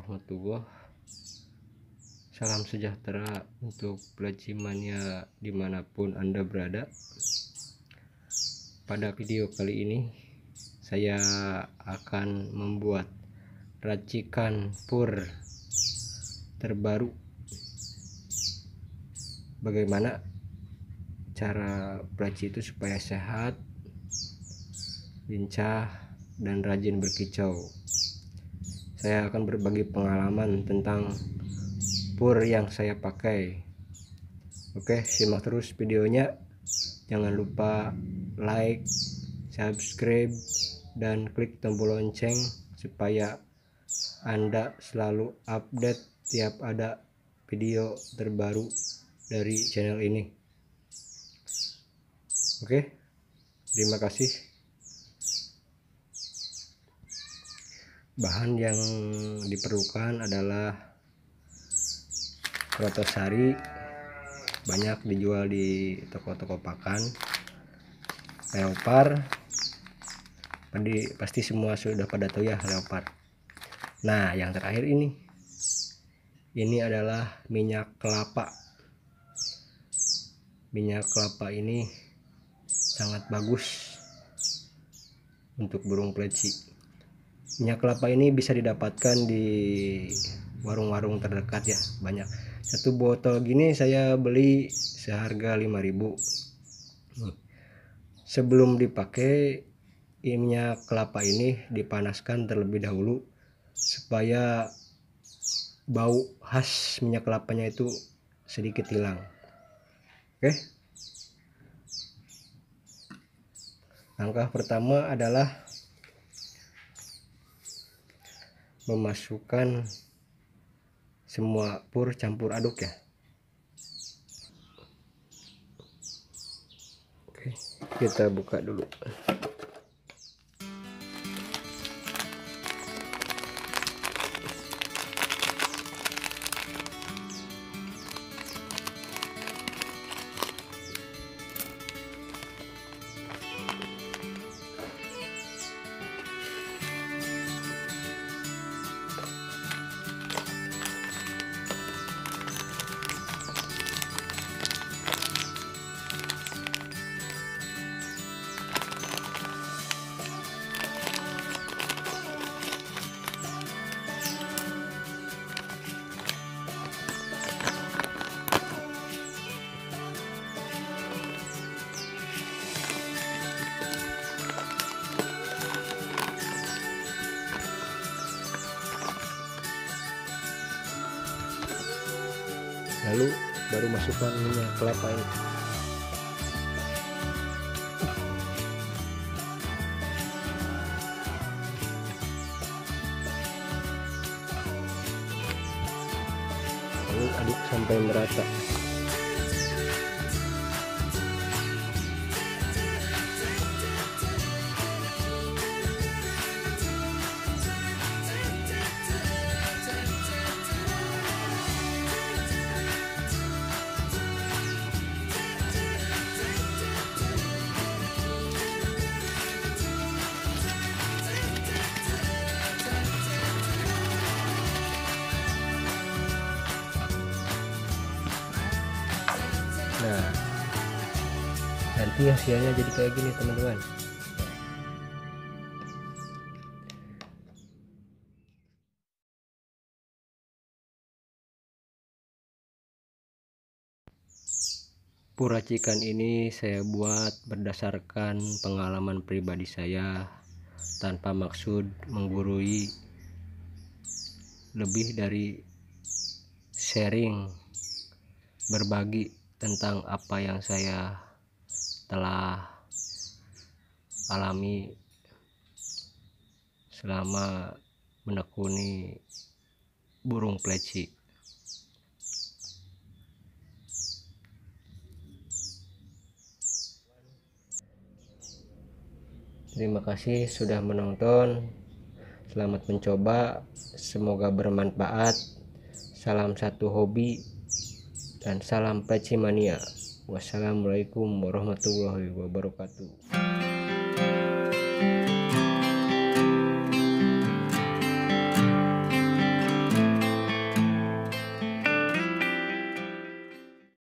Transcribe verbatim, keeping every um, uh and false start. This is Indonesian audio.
warahmatullahi. Salam sejahtera untuk Pleci Mania dimanapun Anda berada. Pada video kali ini saya akan membuat racikan pur terbaru. Bagaimana cara Pleci itu supaya sehat, lincah, dan rajin berkicau. Saya akan berbagi pengalaman tentang pur yang saya pakai. Oke, simak terus videonya. Jangan lupa like, subscribe, dan klik tombol lonceng supaya Anda selalu update tiap ada video terbaru dari channel ini. Oke, terima kasih. Bahan yang diperlukan adalah Protosari, banyak dijual di toko-toko pakan. Leopard, pasti semua sudah pada tahu ya, Leopard. Nah, yang terakhir ini ini adalah minyak kelapa. Minyak kelapa ini sangat bagus untuk burung pleci. Minyak kelapa ini bisa didapatkan di warung-warung terdekat ya, banyak. Satu botol gini saya beli seharga lima ribu. Sebelum dipakai, minyak kelapa ini dipanaskan terlebih dahulu supaya bau khas minyak kelapanya itu sedikit hilang. Oke. Langkah pertama adalah memasukkan semua pur campur aduk ya. Oke, kita buka dulu. Lalu baru masukkan minyak kelapa ini. Lalu aduk sampai merata. Nah, nanti hasilnya jadi kayak gini teman-teman. Pur racikan ini saya buat berdasarkan pengalaman pribadi saya, tanpa maksud menggurui, lebih dari sharing, berbagi tentang apa yang saya telah alami selama menekuni burung pleci. Terima kasih sudah menonton. Selamat mencoba, semoga bermanfaat. Salam satu hobi dan salam Pleci Mania. Wassalamualaikum warahmatullahi wabarakatuh.